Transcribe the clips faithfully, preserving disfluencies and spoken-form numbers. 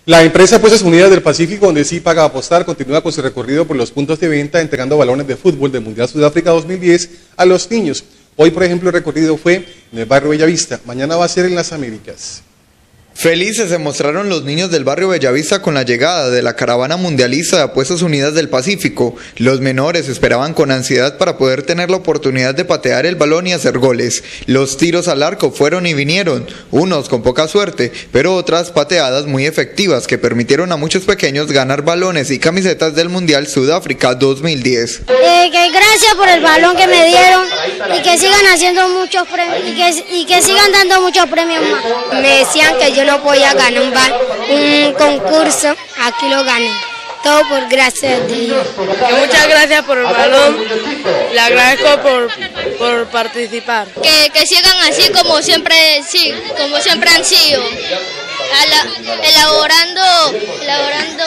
La empresa Apuestas Unidas del Pacífico, donde sí paga apostar, continúa con su recorrido por los puntos de venta entregando balones de fútbol del Mundial Sudáfrica dos mil diez a los niños. Hoy, por ejemplo, el recorrido fue en el barrio Bellavista, mañana va a ser en las Américas. Felices se mostraron los niños del barrio Bellavista con la llegada de la caravana mundialista de Apuestas Unidas del Pacífico. Los menores esperaban con ansiedad para poder tener la oportunidad de patear el balón y hacer goles. Los tiros al arco fueron y vinieron, unos con poca suerte, pero otras pateadas muy efectivas que permitieron a muchos pequeños ganar balones y camisetas del Mundial Sudáfrica dos mil diez. Eh, que gracias por el balón que me dieron y que sigan haciendo muchos premios y que, y que sigan dando muchos premios más. Me decían que yo no podía ganar un, bar, un concurso, aquí lo gané, todo por gracias de Dios. Que muchas gracias por el balón, le agradezco por, por participar. Que, que sigan así como siempre, sí, como siempre han sido, la, elaborando, elaborando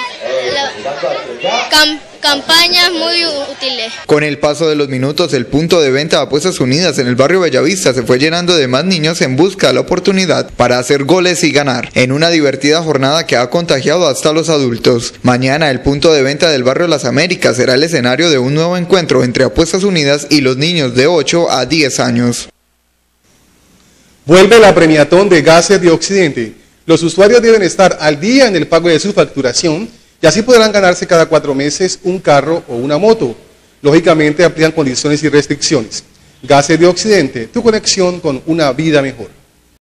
la, cam, campañas muy útiles. Con el paso de los minutos, el punto de venta de Apuestas Unidas en el barrio Bellavista se fue llenando de más niños en busca de la oportunidad para hacer goles y ganar, en una divertida jornada que ha contagiado hasta los adultos. Mañana el punto de venta del barrio Las Américas será el escenario de un nuevo encuentro entre Apuestas Unidas y los niños de ocho a diez años. Vuelve la premiatón de Gases de Occidente. Los usuarios deben estar al día en el pago de su facturación y así podrán ganarse cada cuatro meses un carro o una moto. Lógicamente amplían condiciones y restricciones. Gases de Occidente, tu conexión con una vida mejor.